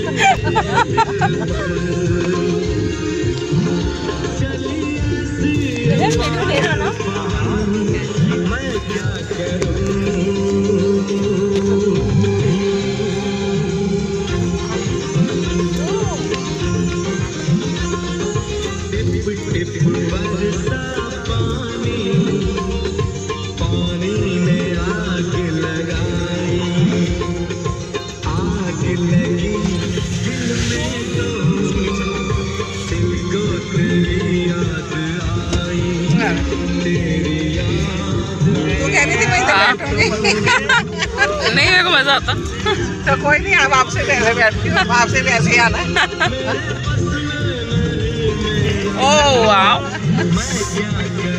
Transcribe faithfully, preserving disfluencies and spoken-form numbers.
नहीं मेरे को मजा आता। तो कोई नहीं, अब आपसे पहले बैठती हूँ, आपसे भी ऐसे ही आना। ओह वाह।